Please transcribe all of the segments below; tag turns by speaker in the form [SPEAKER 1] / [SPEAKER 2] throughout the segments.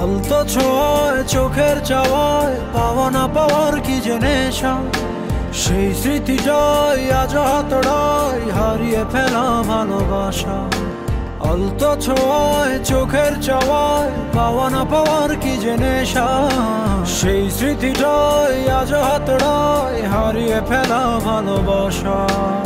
[SPEAKER 1] আলতো ছোঁয়ায় চোখের চাওয়ায় পাওয়া না পাওয়ার কি যে নেশা, সেই স্মৃতিটাই আজ হাতড়ায় হারিয়ে ফেলা ভালোবাসা। আলতো ছোঁয়ায় চোখের চাওয়ায় পাওয়া না পাওয়ার কি যে নেশা, সেই স্মৃতিটাই আজ হাতড়ায় হারিয়ে ফেলা ভালোবাসা।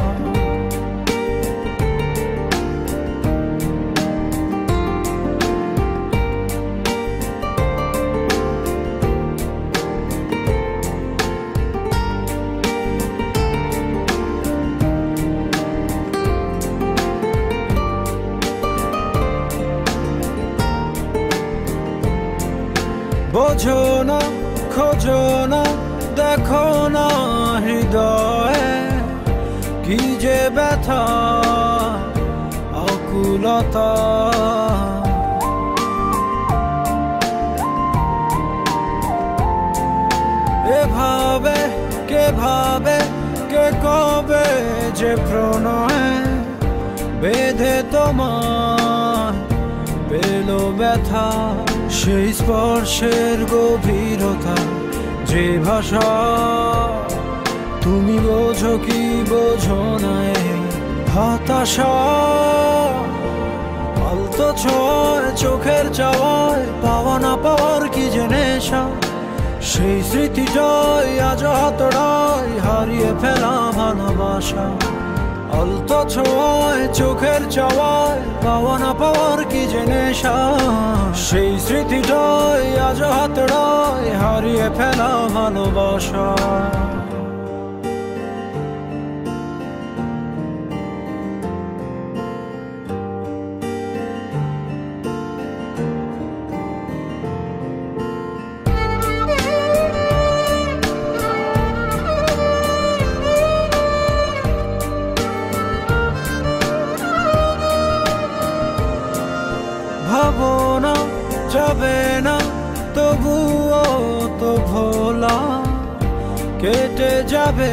[SPEAKER 1] বোঝো না, খোঁজো না, দেখো না হৃদয়ে কি যে ব্যথা আকুলতা। এভাবে কে ভাবে, কে কবে যে প্রণয়ে বেঁধে তোমার পেলো ব্যথা। সেই স্পর্শের গভীরতা, যে ভাষা তুমি বোঝো কি বোঝো না হতাশা। আলতো ছোঁয়ায় চোখের চাওয়ায় পাওয়া না পাওয়ার কি যে নেশা, সেই স্মৃতিটাই আজ হাতড়ায় হারিয়ে ফেলা ভালোবাসা। আলতো ছোঁয়ায় চোখের চাওয়ায় পাওয়া না পাওয়ার কি যে নেশা, সেই স্মৃতিটাই আজ হাতড়ায় হারিয়ে ফেলা ভালোবাসা। ভাবো না, যাবে না, তবুও তো ভোলা কেটে যাবে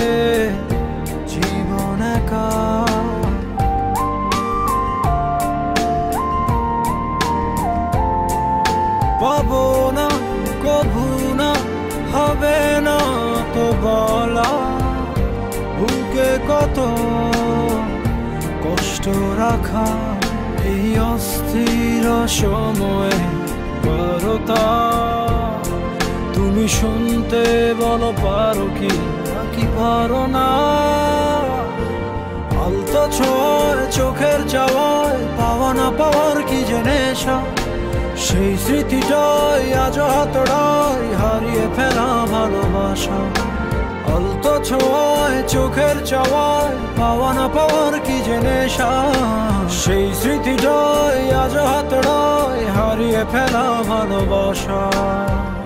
[SPEAKER 1] জীবন একা। পাবো না, কভু না, হবে না তো বলা, বুকে কত কষ্ট রাখা। এই অস্থির সময়ে বারতা তুমি শুনতে বলো পারো কি নাকি পারো না। আলতো ছোঁয়ায় চোখের চাওয়ায় পাওয়া না পাওয়ার কি যে নেশা, সেই স্মৃতিটাই আজ হাতড়ায় হারিয়ে ফেলা ভালোবাসা। আলতো ছোঁয়ায় চোখের চাওয়ায় পাওয়া না পাওয়ার কি যে নেশা, সেই স্মৃতিটাই আজ হাতড়ায় হারিয়ে ফেলা ভালোবাসা।